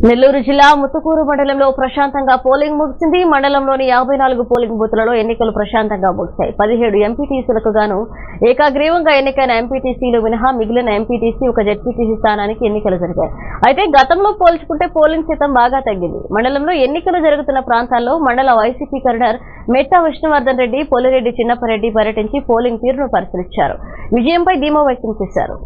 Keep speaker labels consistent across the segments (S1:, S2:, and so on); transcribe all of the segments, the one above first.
S1: నెల్లూరు జిల్లా ముత్తుకూరు మండలంలో ప్రశాంతంగా పోలింగ్ ముగిసింది. మండలంలోని 54 పోలింగ్ బూత్లలో ఎన్నికలు ప్రశాంతంగా ముగిశాయి. 17 ఎంపీటీసీలకు గాను ఏకగ్రీవంగా ఎన్నికైన ఎంపీటీసీలు మినహా మిగిలిన ఎంపీటీసీ ఒక జెడ్పీటీసీ స్థానానికి ఎన్నికలు జరిగాయి. అయితే గతంలో పోల్చుకుంటే పోలింగ్ శాతం బాగా తగ్గింది. మండలంలో ఎన్నికలు జరుగుతున్న ప్రాంతాల్లో మండల వైసీపీ కన్వీనర్ మెట్టా విష్ణువర్ధన్ రెడ్డి, పోలిరెడ్డి చిన్నపరెడ్డి పర్యటించి పోలింగ్ తీరును పరిశీలించారు. విజయంపై ధీమా వ్యక్తం చేశారు.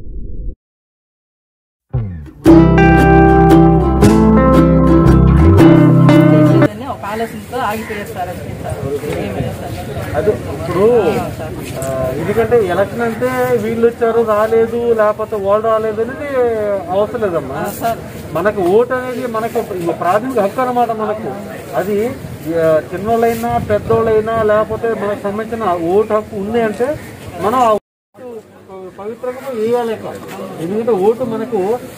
S2: ఆలోచనతో ఆగిపోయారు సార్.
S3: అదే ఇప్పుడు ఎందుకంటే ఎలక్షన్ అంటే వీళ్ళు వచ్చారు రాలేదు, లేకపోతే వాళ్ళు రాలేదు అనేది అవసరం లేదమ్మా. మనకు ఓటు అనేది మనకు ప్రాథమిక హక్కు అన్నమాట. మనకు అది చిన్నోళ్ళైనా పెద్దోళ్ళైనా లేకపోతే మనకు సంబంధించిన ఓటు హక్కు ఉంది అంటే మనం ఆ ఓటు పవిత్రంగా వేయాలి. ఎందుకంటే ఓటు మనకు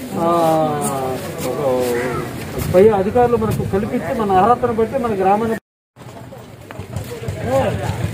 S3: పై అధికారులు మనకు కల్పించి మన అర్హతను బట్టి మన గ్రామాన్ని